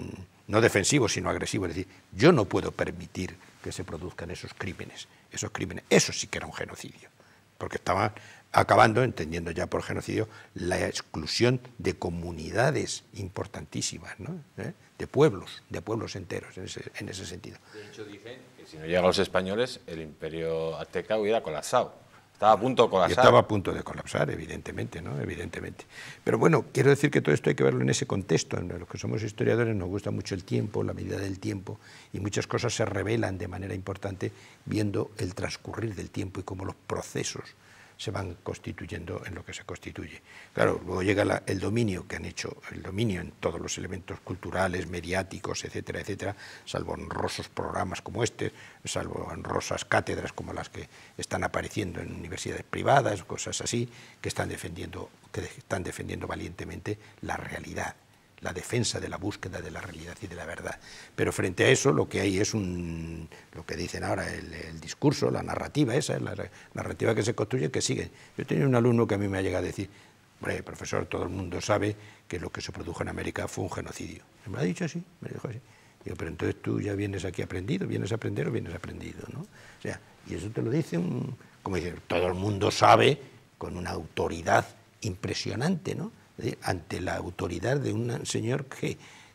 no defensivo, sino agresivo. Es decir, yo no puedo permitir que se produzcan esos crímenes, esos crímenes. Eso sí que era un genocidio, porque estaban acabando, entendiendo ya por genocidio, la exclusión de comunidades importantísimas, ¿no? ¿Eh? de pueblos, de pueblos enteros, en ese, en ese sentido. De hecho, dicen que si no llegan los españoles, el imperio azteca hubiera colapsado. Estaba a punto de colapsar. Y estaba a punto de colapsar, evidentemente, ¿no? Evidentemente. Pero bueno, quiero decir que todo esto hay que verlo en ese contexto. En los que somos historiadores nos gusta mucho el tiempo, la medida del tiempo, y muchas cosas se revelan de manera importante viendo el transcurrir del tiempo y cómo los procesos se van constituyendo en lo que se constituye. Claro, luego llega la, el dominio que han hecho, el dominio en todos los elementos culturales, mediáticos, etcétera, etcétera, salvo honrosos programas como este, salvo honrosas cátedras como las que están apareciendo en universidades privadas, cosas así, que están defendiendo, que están defendiendo valientemente la realidad, la defensa de la búsqueda de la realidad y de la verdad. Pero frente a eso lo que hay es un, lo que dicen ahora el, el discurso, la narrativa esa, la narrativa que se construye, que sigue. Yo tenía un alumno que a mí me ha llegado a decir, hombre, profesor, todo el mundo sabe que lo que se produjo en América fue un genocidio. Me lo ha dicho así, me lo dijo así. Digo, pero entonces tú ya vienes aquí aprendido, vienes a aprender o vienes aprendido, ¿no? O sea, y eso te lo dice un, como dice, todo el mundo sabe, con una autoridad impresionante, ¿no? Ante la autoridad de un señor que,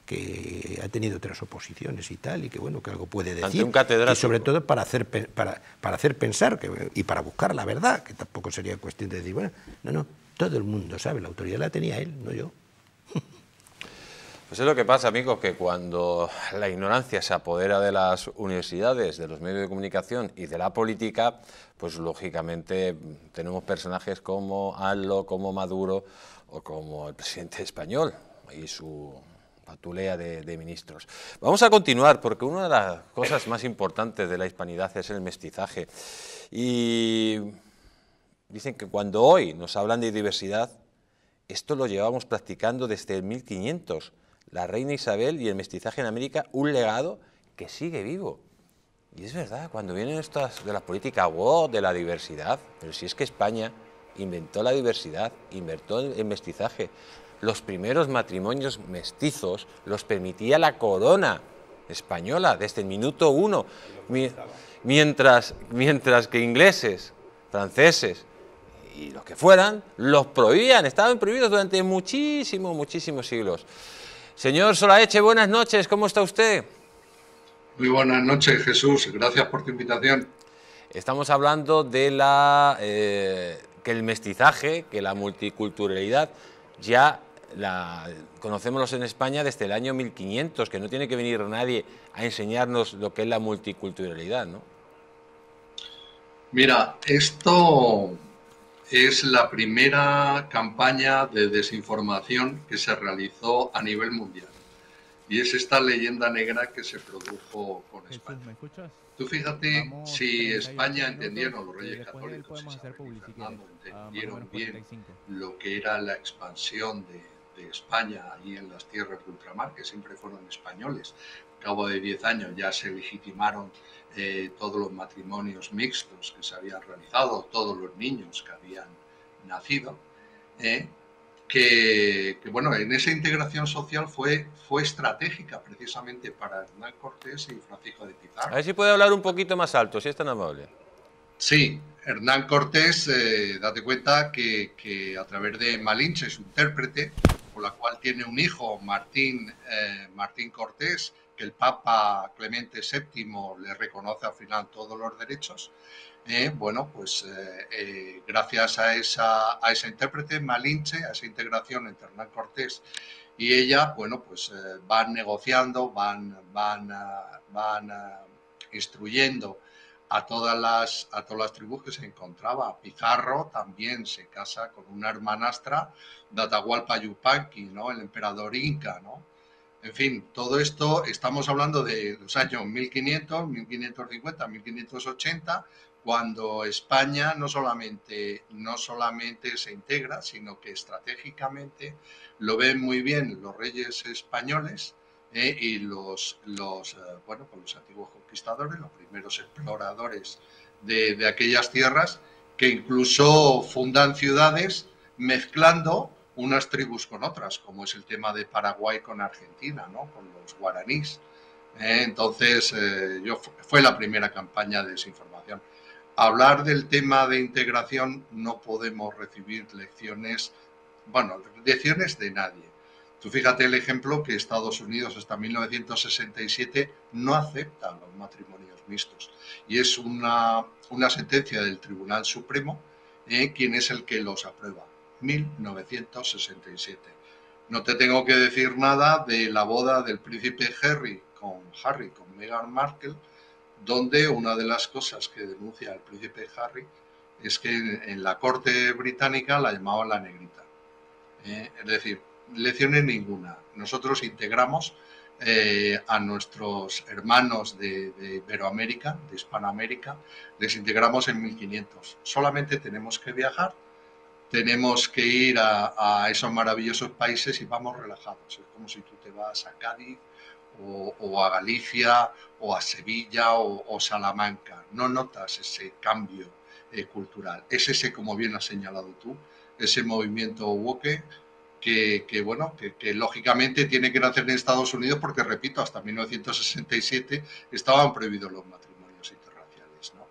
que ha tenido otras oposiciones y tal, y que bueno, que algo puede decir. Ante un catedrático. Y sobre todo para hacer, para, para hacer pensar que, y para buscar la verdad, que tampoco sería cuestión de decir, bueno, no, no, todo el mundo sabe, la autoridad la tenía él, no yo. Pues es lo que pasa, amigos, que cuando la ignorancia se apodera de las universidades, de los medios de comunicación y de la política, pues lógicamente tenemos personajes como AMLO, como Maduro o como el presidente español y su patulea de, de ministros. Vamos a continuar, porque una de las cosas más importantes de la hispanidad es el mestizaje. Y dicen que cuando hoy nos hablan de diversidad, esto lo llevamos practicando desde el mil quinientos. La reina Isabel y el mestizaje en América, un legado que sigue vivo. Y es verdad, cuando vienen estas de la política, wow, de la diversidad, pero si es que España inventó la diversidad, inventó el mestizaje. Los primeros matrimonios mestizos los permitía la corona española desde el minuto uno, mientras, mientras que ingleses, franceses y los que fueran, los prohibían, estaban prohibidos durante muchísimos, muchísimos siglos. Señor Solaeche, buenas noches, ¿cómo está usted? Muy buenas noches, Jesús, gracias por tu invitación. Estamos hablando de la, eh, que el mestizaje, que la multiculturalidad, ya la conocemos en España desde el año mil quinientos, que no tiene que venir nadie a enseñarnos lo que es la multiculturalidad, ¿no? Mira, esto es la primera campaña de desinformación que se realizó a nivel mundial. Y es esta leyenda negra que se produjo con España. ¿Me escuchas? Tú fíjate, vamos, si España entendieron, los reyes católicos y Isabel y Fernando entendieron bien lo que era la expansión de, de España allí en las tierras de ultramar, que siempre fueron españoles. Al cabo de diez años ya se legitimaron eh, todos los matrimonios mixtos que se habían realizado, todos los niños que habían nacido, eh, que, que bueno, en esa integración social fue, fue estratégica precisamente para Hernán Cortés y Francisco de Pizarro. A ver si puede hablar un poquito más alto, si es tan amable. Sí, Hernán Cortés, eh, date cuenta que, que a través de Malinche, su intérprete, con la cual tiene un hijo, Martín, eh, Martín Cortés, que el Papa Clemente séptimo le reconoce al final todos los derechos. Eh, bueno, pues eh, eh, gracias a esa, a esa intérprete Malinche, a esa integración entre Hernán Cortés y ella, bueno, pues eh, van negociando, van, van, uh, van uh, instruyendo a todas las, a todas las tribus que se encontraba. Pizarro también se casa con una hermanastra de Atahualpa Yupanqui, ¿no? El emperador inca, ¿no? En fin, todo esto, estamos hablando de los años mil quinientos, mil quinientos cincuenta, mil quinientos ochenta, cuando España no solamente, no solamente se integra, sino que estratégicamente lo ven muy bien los reyes españoles, eh, y los, los, eh, bueno, pues los antiguos conquistadores, los primeros exploradores de, de aquellas tierras, que incluso fundan ciudades mezclando unas tribus con otras, como es el tema de Paraguay con Argentina, ¿no? Con los guaraníes. Eh, entonces, eh, yo, fue la primera campaña de desinformación. Hablar del tema de integración, no podemos recibir lecciones, bueno, lecciones de nadie. Tú fíjate el ejemplo que Estados Unidos hasta mil novecientos sesenta y siete no acepta los matrimonios mixtos. Y es una, una sentencia del Tribunal Supremo, eh, quien es el que los aprueba. mil novecientos sesenta y siete. No te tengo que decir nada de la boda del príncipe Harry con, Harry, con Meghan Markle, donde una de las cosas que denuncia el príncipe Harry es que en, en la corte británica la llamaban la negrita. Eh, es decir, lecciones ninguna. Nosotros integramos eh, a nuestros hermanos de, de Iberoamérica, de Hispanoamérica, les integramos en mil quinientos. Solamente tenemos que viajar, tenemos que ir a, a esos maravillosos países y vamos relajados. Es como si tú te vas a Cádiz o, o a Galicia o a Sevilla o, o Salamanca. No notas ese cambio eh, cultural. Es ese, como bien has señalado tú, ese movimiento woke que, que bueno, que, que lógicamente tiene que nacer en Estados Unidos porque, repito, hasta mil novecientos sesenta y siete estaban prohibidos los matrimonios interraciales, ¿no?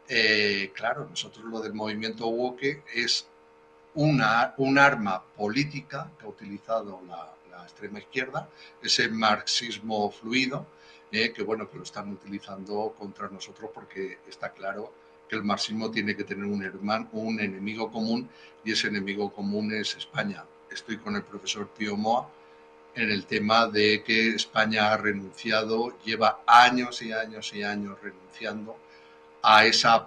Eh, claro, nosotros lo del movimiento woke es Una, un arma política que ha utilizado la, la extrema izquierda, ese marxismo fluido, eh, que bueno, que lo están utilizando contra nosotros porque está claro que el marxismo tiene que tener un, hermano, un enemigo común, y ese enemigo común es España. Estoy con el profesor Pío Moa en el tema de que España ha renunciado, lleva años y años y años renunciando a esa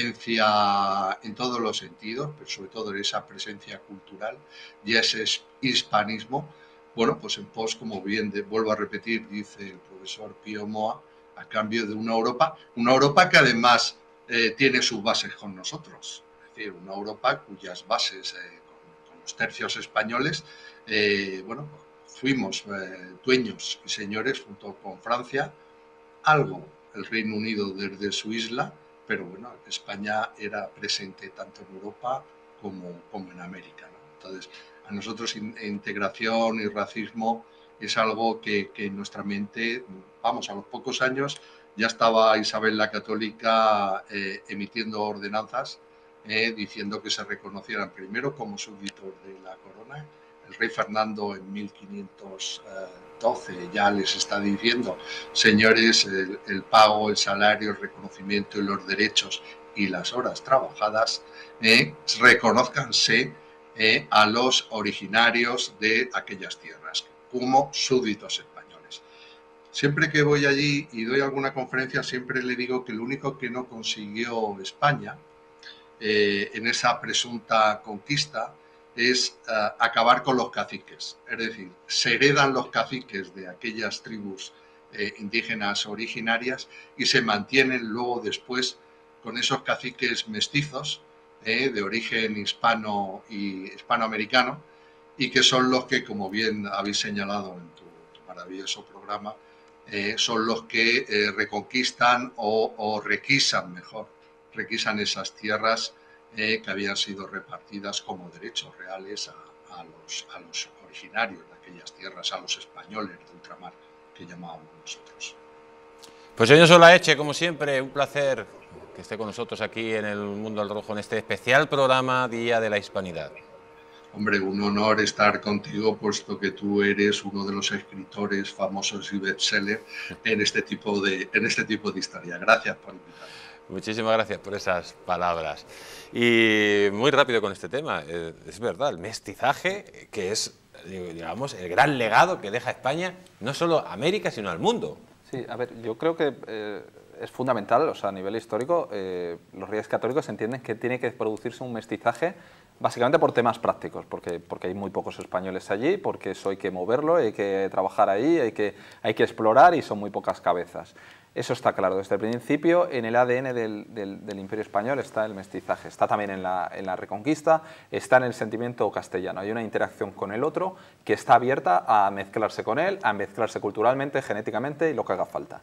presencia en todos los sentidos, pero sobre todo esa presencia cultural y ese hispanismo, bueno, pues en pos, como bien de, vuelvo a repetir, dice el profesor Pío Moa, a cambio de una Europa, una Europa que además eh, tiene sus bases con nosotros, es decir, una Europa cuyas bases eh, con, con los tercios españoles, eh, bueno, fuimos eh, dueños y señores junto con Francia, algo el Reino Unido desde su isla, pero bueno, España era presente tanto en Europa como, como en América, ¿no? Entonces, a nosotros in, integración y racismo es algo que, que en nuestra mente, vamos, a los pocos años ya estaba Isabel la Católica eh, emitiendo ordenanzas eh, diciendo que se reconocieran primero como súbditos de la corona. El rey Fernando en mil quinientos doce ya les está diciendo, señores, el, el pago, el salario, el reconocimiento y los derechos y las horas trabajadas, eh, reconózcanse eh, a los originarios de aquellas tierras como súbditos españoles. Siempre que voy allí y doy alguna conferencia, siempre le digo que lo único que no consiguió España eh, en esa presunta conquista es uh, acabar con los caciques. Es decir, se heredan los caciques de aquellas tribus eh, indígenas originarias y se mantienen luego después con esos caciques mestizos eh, de origen hispano y hispanoamericano, y que son los que, como bien habéis señalado en tu, tu maravilloso programa, eh, son los que eh, reconquistan o, o requisan, mejor, requisan esas tierras Eh, que habían sido repartidas como derechos reales a, a, los, a los originarios de aquellas tierras, a los españoles de ultramar, que llamábamos nosotros. Pues señor Solaeche, como siempre, un placer que esté con nosotros aquí en el Mundo al Rojo en este especial programa Día de la Hispanidad. Hombre, un honor estar contigo, puesto que tú eres uno de los escritores famosos y bestseller en este tipo de, en este tipo de historia. Gracias por invitarme. Muchísimas gracias por esas palabras. Y muy rápido con este tema, eh, es verdad, el mestizaje, que es, digamos, el gran legado que deja España, no solo a América, sino al mundo. Sí, a ver, yo creo que eh, es fundamental, o sea, a nivel histórico, eh, los reyes católicos entienden que tiene que producirse un mestizaje básicamente por temas prácticos, porque, porque hay muy pocos españoles allí, porque eso hay que moverlo, hay que trabajar ahí, hay que, hay que explorar y son muy pocas cabezas. Eso está claro desde el principio. En el A D N del, del, del Imperio Español está el mestizaje, está también en la, en la Reconquista, está en el sentimiento castellano. Hay una interacción con el otro que está abierta a mezclarse con él, a mezclarse culturalmente, genéticamente y lo que haga falta.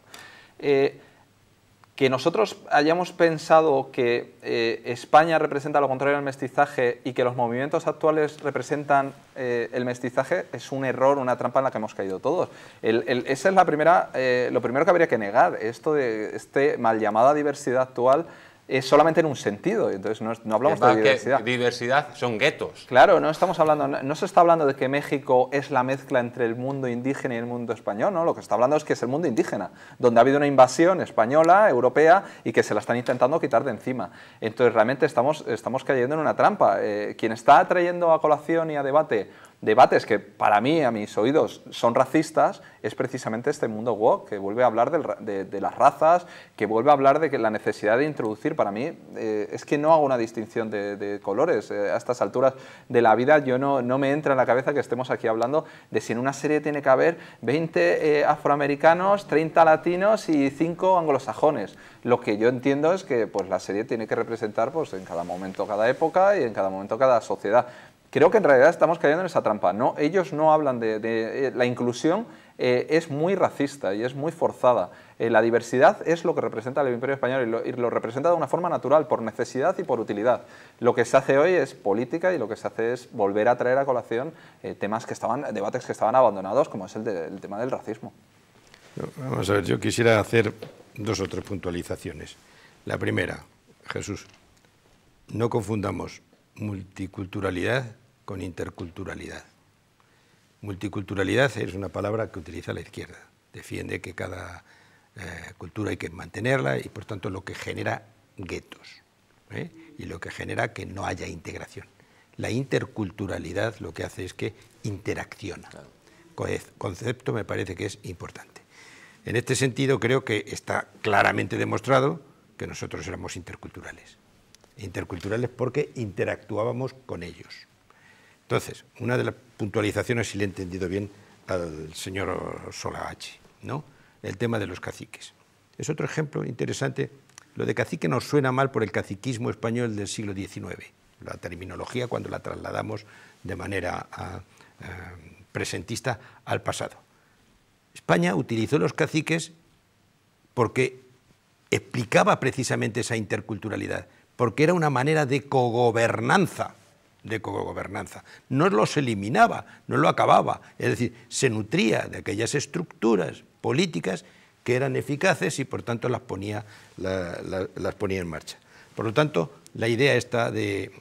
Eh, que nosotros hayamos pensado que eh, España representa lo contrario al mestizaje y que los movimientos actuales representan eh, el mestizaje es un error, una trampa en la que hemos caído todos. El, el, esa es la primera, eh, lo primero que habría que negar. Esto de este mal llamada diversidad actual es solamente en un sentido, entonces no, no hablamos de diversidad. Que diversidad son guetos. Claro, no estamos hablando, no se está hablando de que México es la mezcla entre el mundo indígena y el mundo español, ¿no? Lo que está hablando es que es el mundo indígena, donde ha habido una invasión española, europea, y que se la están intentando quitar de encima. Entonces realmente estamos, estamos cayendo en una trampa. Eh, quien está trayendo a colación y a debate debates que para mí, a mis oídos, son racistas, es precisamente este mundo woke, que vuelve a hablar del, de, de las razas, que vuelve a hablar de que la necesidad de introducir, para mí, eh, es que no hago una distinción de, de colores. Eh, a estas alturas de la vida yo no, no me entra en la cabeza que estemos aquí hablando de si en una serie tiene que haber veinte eh, afroamericanos, treinta latinos y cinco anglosajones. Lo que yo entiendo es que pues, la serie tiene que representar pues, en cada momento, cada época y en cada momento, cada sociedad. Creo que en realidad estamos cayendo en esa trampa. No, ellos no hablan de... de eh, la inclusión eh, es muy racista y es muy forzada. Eh, la diversidad es lo que representa el Imperio Español y lo, y lo representa de una forma natural, por necesidad y por utilidad. Lo que se hace hoy es política y lo que se hace es volver a traer a colación eh, temas que estaban, debates que estaban abandonados, como es el, de, el tema del racismo. Vamos a ver, yo quisiera hacer dos o tres puntualizaciones. La primera, Jesús, no confundamos multiculturalidad con interculturalidad. Multiculturalidad es una palabra que utiliza la izquierda. Defiende que cada eh, cultura hay que mantenerla y, por tanto, lo que genera guetos, ¿eh? y lo que genera que no haya integración. La interculturalidad lo que hace es que interacciona. Concepto me parece que es importante. En este sentido, creo que está claramente demostrado que nosotros éramos interculturales. Interculturales porque interactuábamos con ellos. Entonces, una de las puntualizaciones, si le he entendido bien al señor Solagachi, ¿no? El tema de los caciques. Es otro ejemplo interesante. Lo de cacique nos suena mal por el caciquismo español del siglo diecinueve, la terminología cuando la trasladamos de manera a, a, presentista al pasado. España utilizó los caciques porque explicaba precisamente esa interculturalidad, porque era una manera de cogobernanza, de cogobernanza. No los eliminaba, no lo acababa, es decir, se nutría de aquellas estructuras políticas que eran eficaces y por tanto las ponía, la, la, las ponía en marcha. Por lo tanto, la idea esta de,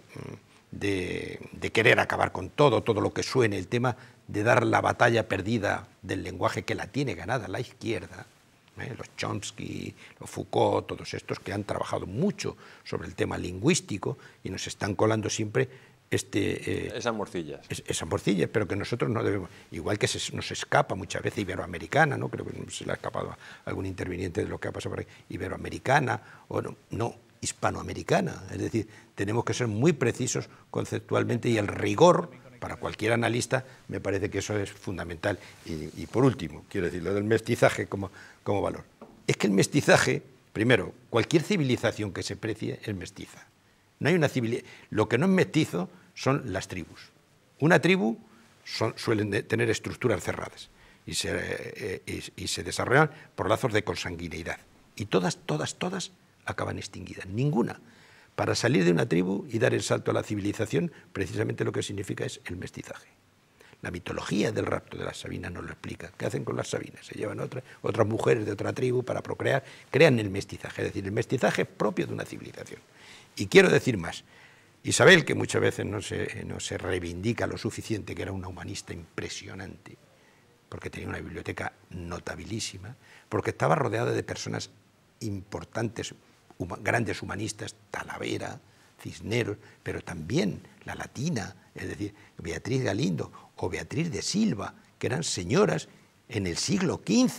de, de querer acabar con todo, todo lo que suene, el tema de dar la batalla perdida del lenguaje que la tiene ganada la izquierda, ¿eh? Los Chomsky, los Foucault, todos estos que han trabajado mucho sobre el tema lingüístico y nos están colando siempre este, eh, esas morcillas. Es, esas morcillas, pero que nosotros no debemos, igual que se, nos escapa muchas veces iberoamericana, ¿no? Creo que se le ha escapado a algún interviniente de lo que ha pasado por ahí, iberoamericana, o no, no, hispanoamericana, es decir, tenemos que ser muy precisos conceptualmente y el rigor para cualquier analista me parece que eso es fundamental. Y, y por último, quiero decir, lo del mestizaje como, como valor. Es que el mestizaje, primero, cualquier civilización que se precie es mestiza. No hay una civilización. Lo que no es mestizo son las tribus. Una tribu son, suelen de, tener estructuras cerradas y se, eh, y, y se desarrollan por lazos de consanguineidad. Y todas, todas, todas acaban extinguidas. Ninguna. Para salir de una tribu y dar el salto a la civilización, precisamente lo que significa es el mestizaje. La mitología del rapto de las sabinas nos lo explica. ¿Qué hacen con las sabinas? Se llevan otra, otras mujeres de otra tribu para procrear, crean el mestizaje. Es decir, el mestizaje es propio de una civilización. Y quiero decir más. Isabel, que muchas veces no se, no se reivindica lo suficiente, que era una humanista impresionante, porque tenía una biblioteca notabilísima, porque estaba rodeada de personas importantes, grandes humanistas, Talavera, Cisneros, pero también la latina, es decir, Beatriz Galindo o Beatriz de Silva, que eran señoras en el siglo quince, que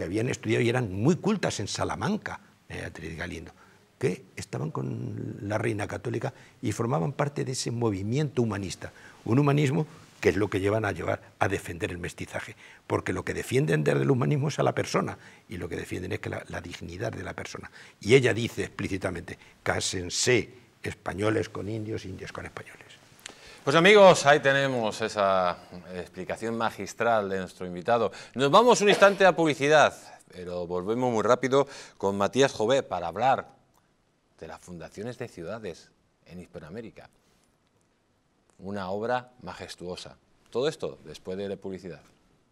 que habían estudiado y eran muy cultas en Salamanca, eh, Beatriz Galindo, que estaban con la reina católica y formaban parte de ese movimiento humanista, un humanismo que es lo que llevan a llevar a defender el mestizaje, porque lo que defienden del humanismo es a la persona y lo que defienden es que la, la dignidad de la persona. Y ella dice explícitamente, cásense españoles con indios, indios con españoles. Pues amigos, ahí tenemos esa explicación magistral de nuestro invitado. Nos vamos un instante a publicidad, pero volvemos muy rápido con Matías Jové para hablar de las fundaciones de ciudades en Hispanoamérica. Una obra majestuosa. Todo esto después de la publicidad.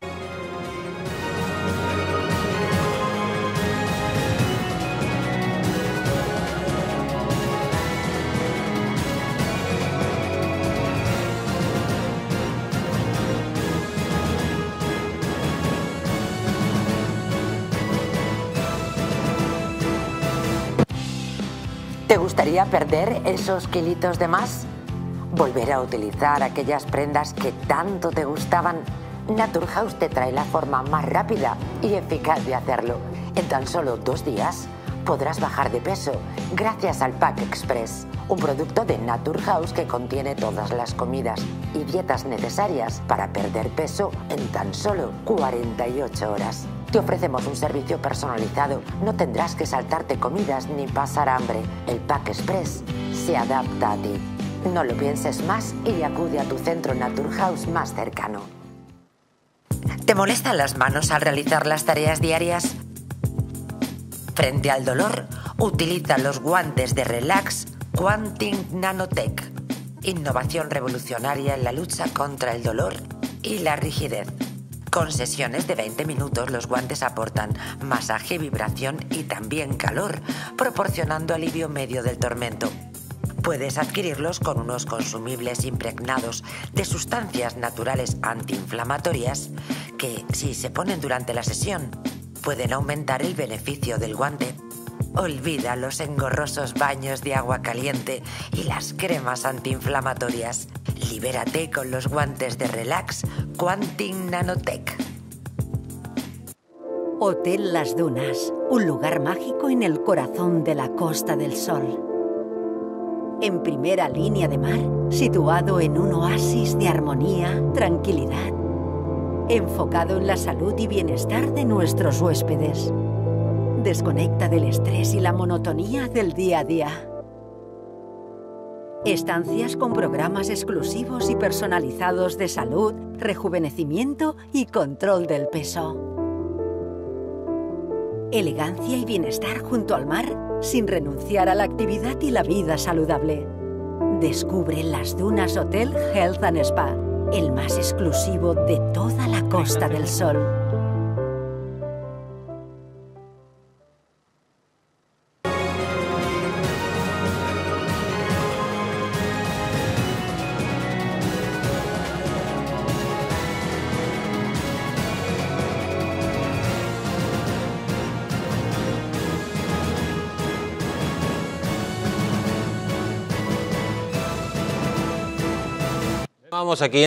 ¿Te gustaría perder esos kilitos de más? ¿Volver a utilizar aquellas prendas que tanto te gustaban? Naturhaus te trae la forma más rápida y eficaz de hacerlo. En tan solo dos días podrás bajar de peso gracias al Pack Express, un producto de Naturhaus que contiene todas las comidas y dietas necesarias para perder peso en tan solo cuarenta y ocho horas. Te ofrecemos un servicio personalizado, no tendrás que saltarte comidas ni pasar hambre. El Pack Express se adapta a ti. No lo pienses más y acude a tu centro Naturhaus más cercano. ¿Te molestan las manos al realizar las tareas diarias? Frente al dolor, utiliza los guantes de Relax Quantum Nanotech. Innovación revolucionaria en la lucha contra el dolor y la rigidez. Con sesiones de veinte minutos, los guantes aportan masaje, vibración y también calor, proporcionando alivio medio del tormento. Puedes adquirirlos con unos consumibles impregnados de sustancias naturales antiinflamatorias que, si se ponen durante la sesión, pueden aumentar el beneficio del guante. Olvida los engorrosos baños de agua caliente y las cremas antiinflamatorias. Libérate con los guantes de Relax Quantum Nanotech. Hotel Las Dunas, un lugar mágico en el corazón de la Costa del Sol. En primera línea de mar, situado en un oasis de armonía, tranquilidad, enfocado en la salud y bienestar de nuestros huéspedes. Desconecta del estrés y la monotonía del día a día. Estancias con programas exclusivos y personalizados de salud, rejuvenecimiento y control del peso. Elegancia y bienestar junto al mar, sin renunciar a la actividad y la vida saludable. Descubre Las Dunas Hotel Health and Spa, el más exclusivo de toda la Costa del Sol. Vamos aquí